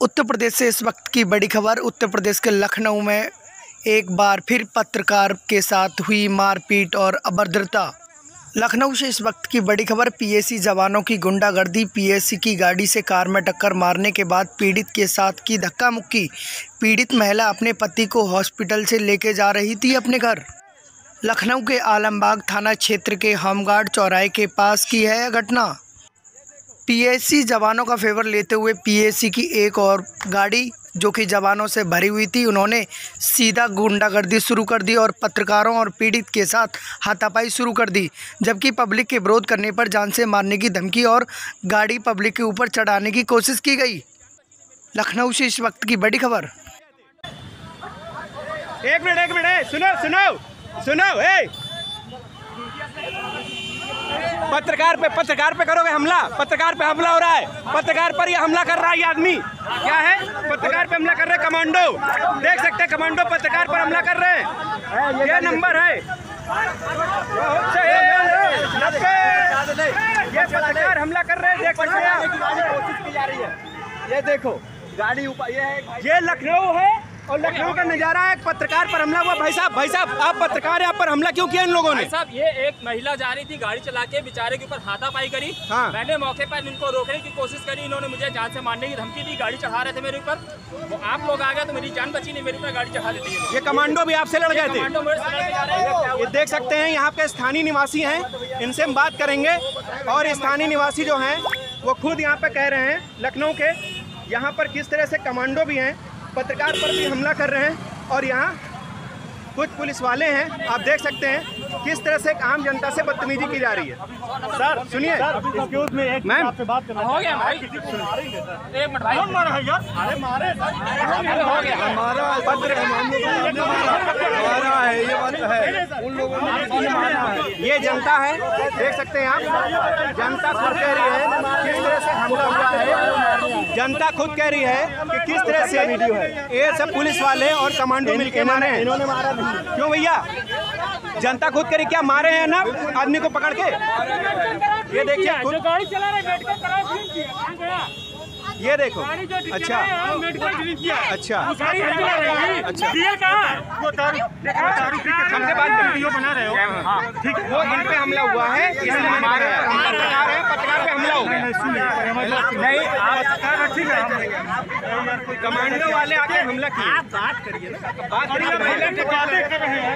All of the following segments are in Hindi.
उत्तर प्रदेश से इस वक्त की बड़ी खबर। उत्तर प्रदेश के लखनऊ में एक बार फिर पत्रकार के साथ हुई मारपीट और अभद्रता। लखनऊ से इस वक्त की बड़ी खबर। पीएसी जवानों की गुंडागर्दी। पीएसी की गाड़ी से कार में टक्कर मारने के बाद पीड़ित के साथ की धक्का मुक्की। पीड़ित महिला अपने पति को हॉस्पिटल से लेके जा रही थी अपने घर। लखनऊ के आलमबाग थाना क्षेत्र के होमगार्ड चौराहे के पास की है घटना। पीएसी जवानों का फेवर लेते हुए पीएसी की एक और गाड़ी जो कि जवानों से भरी हुई थी, उन्होंने सीधा गुंडागर्दी शुरू कर दी और पत्रकारों और पीड़ित के साथ हाथापाई शुरू कर दी। जबकि पब्लिक के विरोध करने पर जान से मारने की धमकी और गाड़ी पब्लिक के ऊपर चढ़ाने की कोशिश की गई। लखनऊ से इस वक्त की बड़ी खबर। एक मिनट सुनो पत्रकार पे करोगे हमला। पत्रकार पे हमला हो रहा है। पत्रकार पर ये हमला कर रहा है। ये आदमी क्या है? पत्रकार पे हमला कर रहे हैं। कमांडो देख सकते हैं, कमांडो पत्रकार पर हमला कर रहे हैं। ये नंबर है। ये पत्रकार हमला कर रहे हैं, देख सकते हैं। कोशिश की जा रही है। ये देखो गाड़ी ऊपर। ये लखनऊ है और लखनऊ का नजारा है। पत्रकार पर हमला हुआ। भाई साहब आप पत्रकार हैं, आप पर हमला क्यों किया इन लोगों ने? साहब ये एक महिला जा रही थी गाड़ी चला के, बेचारे के ऊपर हाथापाई करी। हाँ। मैंने मौके पर इनको रोकने की कोशिश करी, इन्होंने मुझे जान से मारने की धमकी दी। गाड़ी चढ़ा रहे थे मेरे ऊपर, तो आप लोग आ गए तो मेरी जान बची नहीं, मेरे ऊपर गाड़ी चढ़ा देती है। ये कमांडो भी आपसे लड़ गए थे? कमांडो मेरे से लड़ के जा रहे हैं। ये देख सकते हैं, यहाँ के स्थानीय निवासी हैं, इनसे हम बात करेंगे। और स्थानीय निवासी जो हैं वो खुद यहाँ पे कह रहे हैं लखनऊ के, यहाँ पर किस तरह से कमांडो भी हैं, पत्रकार पर भी हमला कर रहे हैं। और यहाँ कुछ पुलिस वाले हैं, आप देख सकते हैं किस तरह से आम जनता से बदतमीजी की जा रही है। सर सुनिए, मैम हो गया भाई, एक मिनट भाई। हमारा है, ये बात है। उन लोगों ने ये जनता है, देख सकते हैं आप। जनता खुद कह रही है किस तरह से हमला हुआ है। जनता खुद कह रही है कि किस तरह से वीडियो है। ये सब पुलिस वाले और कमांडो मिलकर मारे हैं। इन्होंने मारा क्यों भैया? जनता खुद करी क्या मारे हैं ना आदमी को पकड़ के। ये देखिए गाड़ी चला रहे बैठकर, ये देखो। अच्छा अच्छा हमसे बात वीडियो बना रहे हो, ठीक है? वो इन पे हमला हुआ है, इसलिए मारे हैं। पत्रकार पे हमला हो गया। नहीं ठीक है, कमांडो वाले आके हमला किए। आप बात करिए ना, बात कर रहे हैं।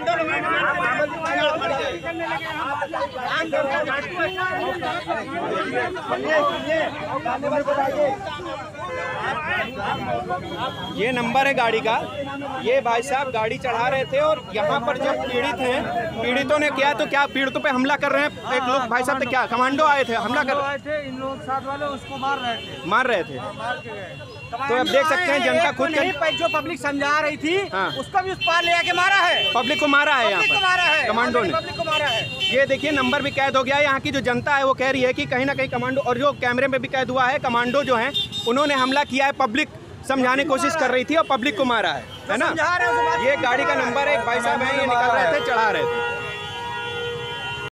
ये नंबर है गाड़ी का। ये भाई साहब गाड़ी चढ़ा रहे थे और यहाँ पर जब पीड़ित हैं, पीड़ितों ने किया तो क्या पीड़ितों पे हमला कर रहे हैं। एक लोग भाई साहब थे, क्या कमांडो आए थे, हमला कर रहे थे। इन लोग साथ वाले उसको मार रहे थे। तो अब देख सकते हैं जनता खुद जो पब्लिक समझा रही थी, हाँ। उसको भी उस पार ले आके मारा है। पब्लिक को मारा है, यहाँ पर कमांडो ने। पब्लिक को मारा है। ये देखिए नंबर भी कैद हो गया है। यहाँ की जो जनता है वो कह रही है कि कहीं ना कहीं कमांडो, और जो कैमरे में भी कैद हुआ है, कमांडो जो हैं उन्होंने हमला किया है। पब्लिक समझाने की कोशिश कर रही थी और पब्लिक को मारा है ना। ये गाड़ी का नंबर है, एक भाई साहब हैं, ये निकल रहे थे, चढ़ा रहे थे।